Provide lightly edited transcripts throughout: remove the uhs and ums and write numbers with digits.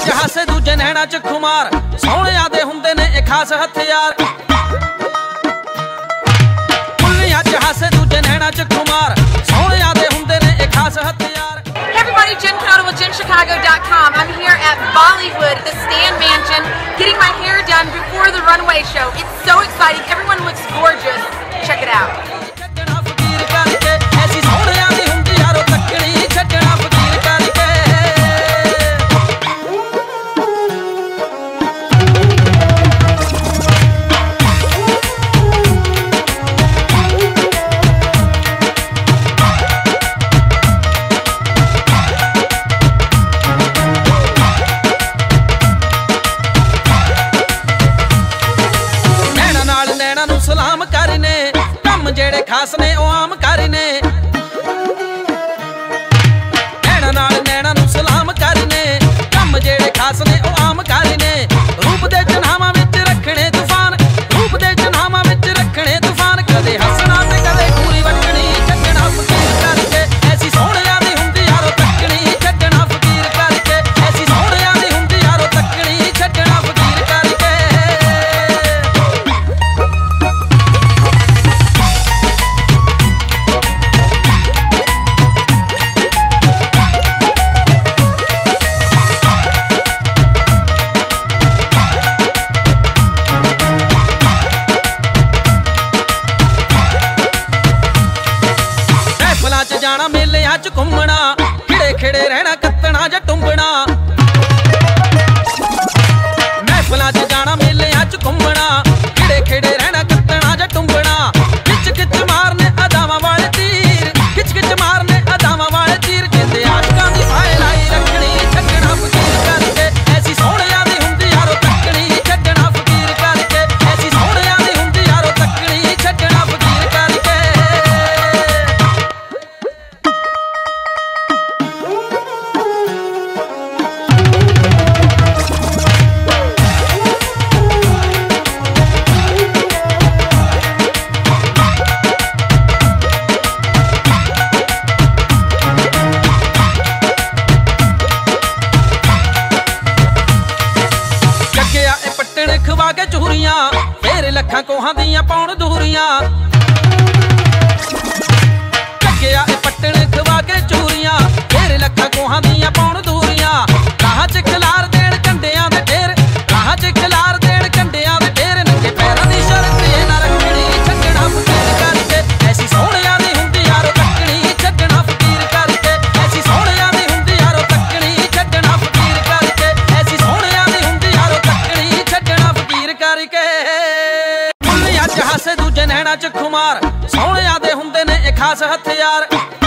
च हासे दूजे नैना च खुमार सोहणिया दे हुंदे ने इक खास हथियार कुल्लियां च हासे दूजे नैना च खुमार सोहणिया दे हुंदे ने इक खास हथियार। Hey everybody, Jen Knoedl with JenChicago.com. I'm here at Bollywood, the Stan Mansion, getting my hair done before the runway show. It's so exciting. Everyone looks gorgeous. Check it out. सलाम करने कम जेड़े खास ने ओ आम करने नैना नाल नैना नू सलाम करने कम जेड़े खास ने ओ आम करने रूप दे जनामा विच रखने तूफान रूप दे जनामा विच रखने तूफान कदे हसना ते कदे पूरी वटनी छड्डना फकीर करके ऐसी सोहणिया दी हुंदी यारो तकनी छड्डना फकीर करके ऐसी सोहणिया दी हुंदी यारो तकनी छड्डना फकीर करके। जाना मेलियां च घूमना खिड़े खिड़े रहना कत्तना ज टुंबना महफिलां च जाना मेलियां च घूमना खिड़े खिड़े रहना कत्तना ज टुंबना खिच खिच मारने अदावां वाले तीर खिच खिच मारने अदावां वाले तीर कहंदे आशकां दी फाइल लाई रखनी छड्डना फकीर करके ऐसी सोहणिया दी हुंदी यारो तकनी छड्डना फकीर करके ऐसी सोहणिया दी हुंदी यारो तकनी छड्डना फकीर करके। खवा के चूरियां फेर लखां कोहां दियां पौण दूरियां लग्गिया ए पट्टण खवा के चूरियां फेर लखां कोहां दियां पौण दूरियां राह च खलार देण कंडियां दे ढेर राह च खलार देण कंडियां दे ढेर नंगे पैरां दी शर्त ए ना रखनी छड्डना फकीर करके ऐसी सोहणिया दी हुंदी यारो तकनी छड्डना फकीर करके ऐसी सोहणिया दी हुंदी यारो तकनी छड्डना फकीर करके ऐसी सोहणिया दी हुंदी यारो तकनी छड्डना फकीर करके। कुल्लियां च हासे दूजे नैना च खुमार सोहणिया दे हुंदे ने इक खास हथियार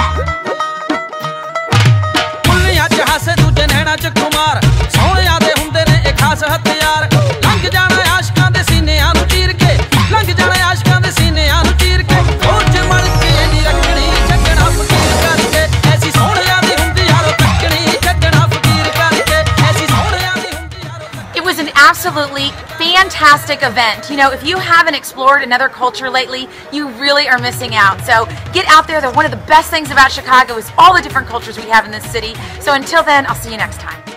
कुल्लियां च हासे दूजे नैना च खुमार सोहणिया दे हुंदे ने इक खास हथियार लंघ जाना आशकां दे सीनियां नू चीर के लंघ जाना आशकां दे सीनियां नू चीर के होठ मल के नी रखनी छड्डना फकीर करके ऐसी सोहणिया दी हुंदी यारो तकनी छड्डना फकीर करके ऐसी सोहणिया दी हुंदी यारो। It was an absolutely fantastic event. You know, if you haven't explored another culture lately, you really are missing out. So get out there. One of the best things about Chicago is all the different cultures we have in this city. So until then, I'll see you next time.